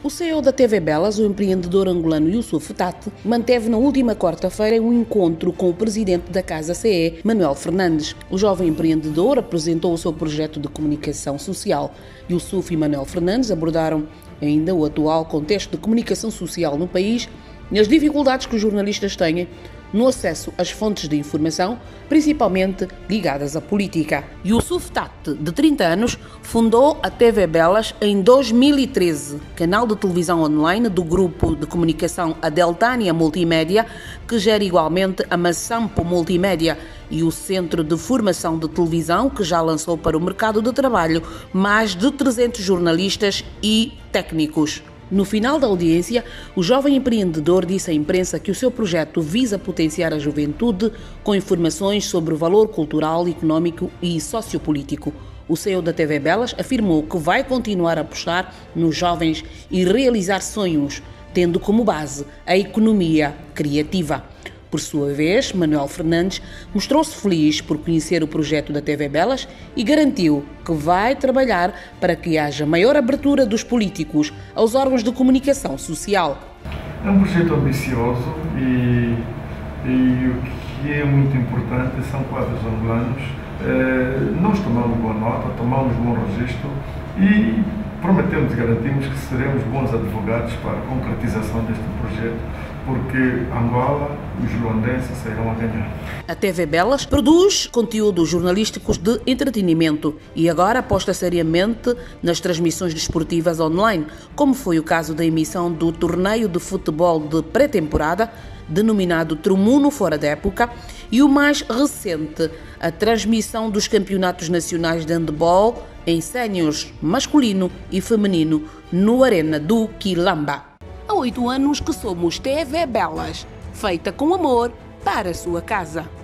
O CEO da TV Belas, o empreendedor angolano Youssouf Tatti, manteve na última quarta-feira um encontro com o presidente da Casa CE, Manuel Fernandes. O jovem empreendedor apresentou o seu projeto de comunicação social. Youssouf e Manuel Fernandes abordaram ainda o atual contexto de comunicação social no país e as dificuldades que os jornalistas têm no acesso às fontes de informação, principalmente ligadas à política. Youssouf Tatti, de 30 anos, fundou a TV Belas em 2013, canal de televisão online do grupo de comunicação Adeltânia Multimédia, que gera igualmente a Massampo Multimédia, e o Centro de Formação de Televisão, que já lançou para o mercado de trabalho mais de 300 jornalistas e técnicos. No final da audiência, o jovem empreendedor disse à imprensa que o seu projeto visa potenciar a juventude com informações sobre o valor cultural, económico e sociopolítico. O CEO da TV Belas afirmou que vai continuar a apostar nos jovens e realizar sonhos, tendo como base a economia criativa. Por sua vez, Manuel Fernandes mostrou-se feliz por conhecer o projeto da TV Belas e garantiu que vai trabalhar para que haja maior abertura dos políticos aos órgãos de comunicação social. É um projeto ambicioso e o que é muito importante são quadros angolanos. Nós tomamos boa nota, tomamos bom registro e prometemos e garantimos que seremos bons advogados para a concretização deste projeto, porque Angola, os luandenses sairão a ganhar. A TV Belas produz conteúdos jornalísticos de entretenimento e agora aposta seriamente nas transmissões desportivas online, como foi o caso da emissão do torneio de futebol de pré-temporada, denominado Trumuno Fora da Época, e o mais recente, a transmissão dos campeonatos nacionais de handball em séniores masculino e feminino no Arena do Quilamba. Há 8 anos que somos TV Belas, feita com amor para a sua casa.